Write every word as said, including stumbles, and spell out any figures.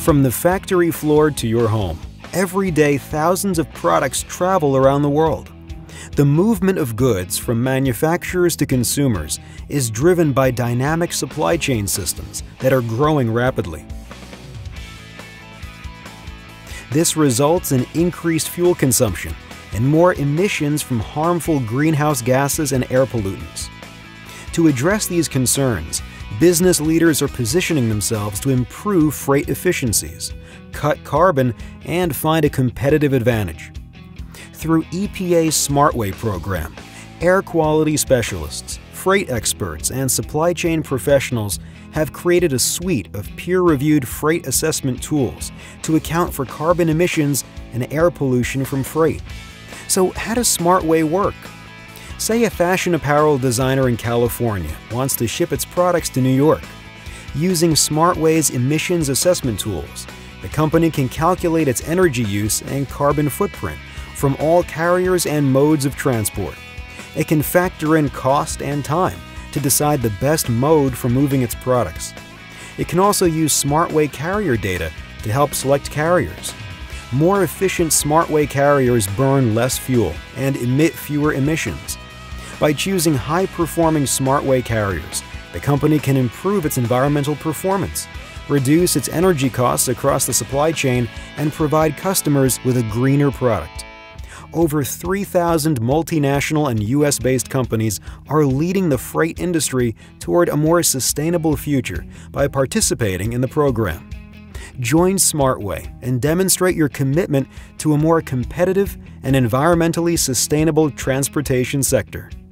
From the factory floor to your home, every day thousands of products travel around the world. The movement of goods from manufacturers to consumers is driven by dynamic supply chain systems that are growing rapidly. This results in increased fuel consumption and more emissions from harmful greenhouse gases and air pollutants. To address these concerns, business leaders are positioning themselves to improve freight efficiencies, cut carbon, and find a competitive advantage. Through E P A SmartWay program, air quality specialists, freight experts, and supply chain professionals have created a suite of peer-reviewed freight assessment tools to account for carbon emissions and air pollution from freight. So how does SmartWay work? Say a fashion apparel designer in California wants to ship its products to New York. Using SmartWay's emissions assessment tools, the company can calculate its energy use and carbon footprint from all carriers and modes of transport. It can factor in cost and time to decide the best mode for moving its products. It can also use SmartWay carrier data to help select carriers. More efficient SmartWay carriers burn less fuel and emit fewer emissions. By choosing high-performing SmartWay carriers, the company can improve its environmental performance, reduce its energy costs across the supply chain, and provide customers with a greener product. Over three thousand multinational and U S-based companies are leading the freight industry toward a more sustainable future by participating in the program. Join SmartWay and demonstrate your commitment to a more competitive and environmentally sustainable transportation sector.